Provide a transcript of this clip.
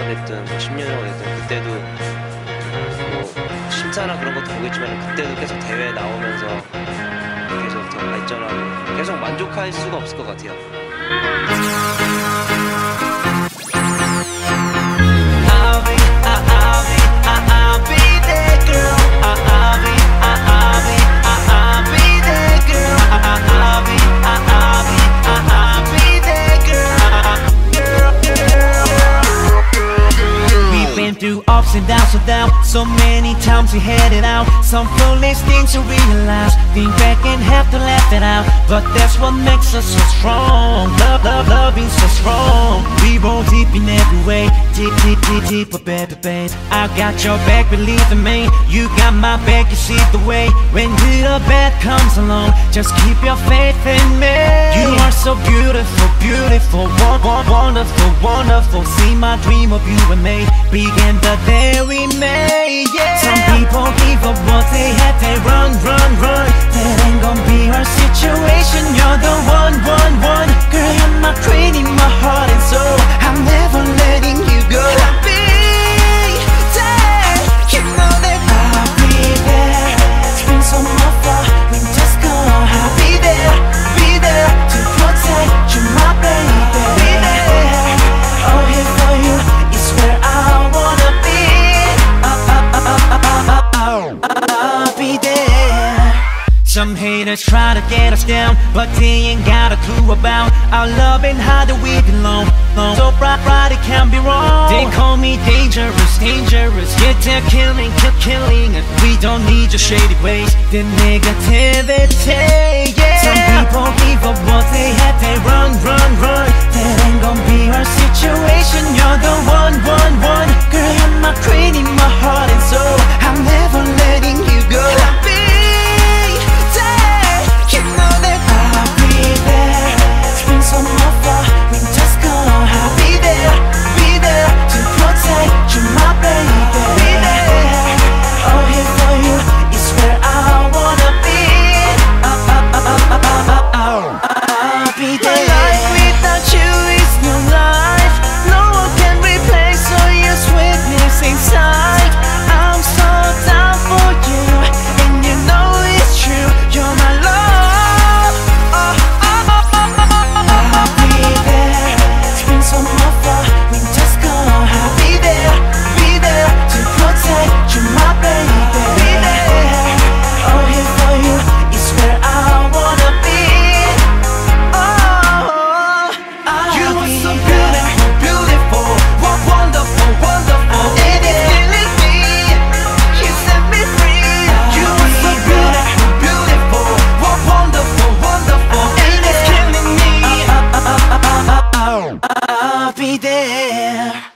됐든 뭐 10년 후가 됐든 그때도 뭐 심사나 그런 것도 보겠지만 그때도 계속 대회에 나오면서 계속 더 발전하고 계속 만족할 수가 없을 것 같아요. Through ups and downs, so many times we had it out. Some foolish things to realize. Think back and have to laugh it out. But that's what makes us so strong. Loving so strong. We roll deep in every way. Deep, baby. I got your back, believe in me. You got my back, you see the way. When good or bad comes along, just keep your faith in me. You are so beautiful, wonderful. See my dream of you and me. Began the day we made, yeah. Some people give up what they had, they run. That ain't gonna be our situation. You're the one. Girl, you're my queen in my heart and soul. I'm never letting you go. I'll be there. You know that I'll be there. Spring, summer, fall, winter's gone. I'll be there to protect you, my baby. Be there, oh, here for you is where I wanna be. I'll be there. Some haters try to get us down, but they ain't got a clue about our love and how that we belong. So bright, it can't be wrong. They call me dangerous. Yeah, they're killing, and we don't need your shady ways. The negativity, yeah. Some people give up what they had, they run. That ain't gonna be our situation. You're the one. Girl, you're my queen in my heart and soul. I'm never letting you go. I'll be there. You know that I'll be there. Spring, summer, fall, winter's gone. I'll be there to protect you, my baby. Be there, oh, here for you is where I wanna be. I'll be there. My life without you is no life. No one can replace all your sweetness inside. I'm so down for you, and you know it's true. You're my love. I'll be there. Spring, summer, fall, winter's gone. I'll be there to protect you, my baby. Be there, oh, here for you is where I wanna be. You are so beautiful, wonderful. It is killing me. You set me free. You are so beautiful, wonderful. It is killing me. I'll be there.